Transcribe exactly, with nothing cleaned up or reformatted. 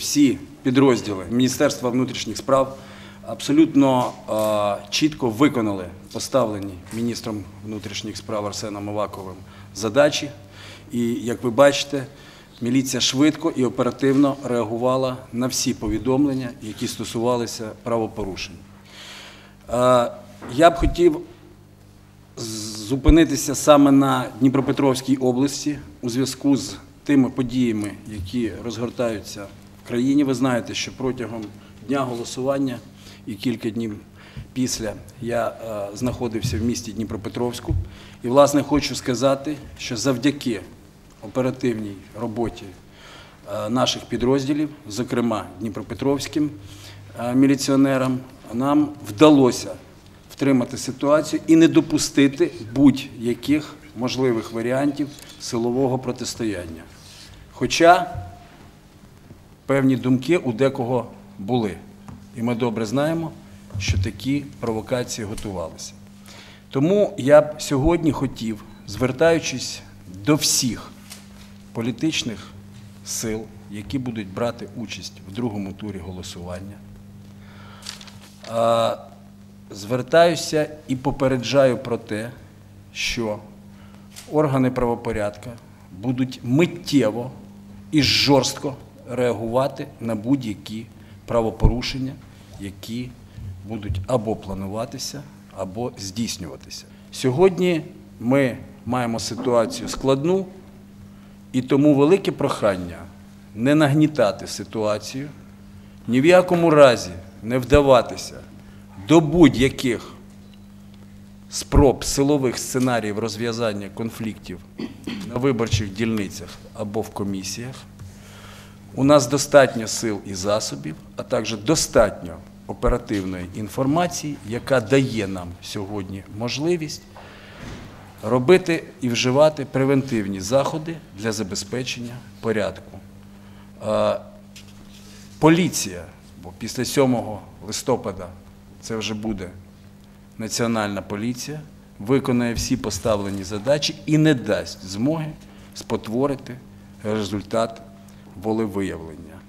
всі підрозділи Міністерства внутрішніх справ абсолютно е, чітко виконали поставлені міністром внутрішніх справ Арсеном Аваковим задачі. І, як ви бачите, міліція швидко і оперативно реагувала на всі повідомлення, які стосувалися правопорушень. Е, я б хотів зупинитися саме на Дніпропетровській області у зв'язку з тими подіями, які розгортаються в країні. Ви знаєте, що протягом дня голосування і кілька днів після я е, знаходився в місті Дніпропетровську. І, власне, хочу сказати, що завдяки оперативній роботі е, наших підрозділів, зокрема дніпропетровським е, міліціонерам, нам вдалося втримати ситуацію і не допустити будь-яких можливих варіантів силового протистояння. Хоча певні думки у декого були. І ми добре знаємо, що такі провокації готувалися. Тому я б сьогодні хотів, звертаючись до всіх політичних сил, які будуть брати участь в другому турі голосування, звертаюся і попереджаю про те, що органи правопорядку будуть миттєво і жорстко реагувати на будь-які правопорушення, які будуть або плануватися, або здійснюватися. Сьогодні ми маємо ситуацію складну, і тому велике прохання не нагнітати ситуацію, ні в якому разі не вдаватися до будь-яких спроб силових сценаріїв розв'язання конфліктів на виборчих дільницях або в комісіях. У нас достатньо сил і засобів, а також достатньо оперативної інформації, яка дає нам сьогодні можливість робити і вживати превентивні заходи для забезпечення порядку. Поліція, бо після сьомого листопада це вже буде Національна поліція, виконає всі поставлені задачі і не дасть змоги спотворити результат волевиявлення.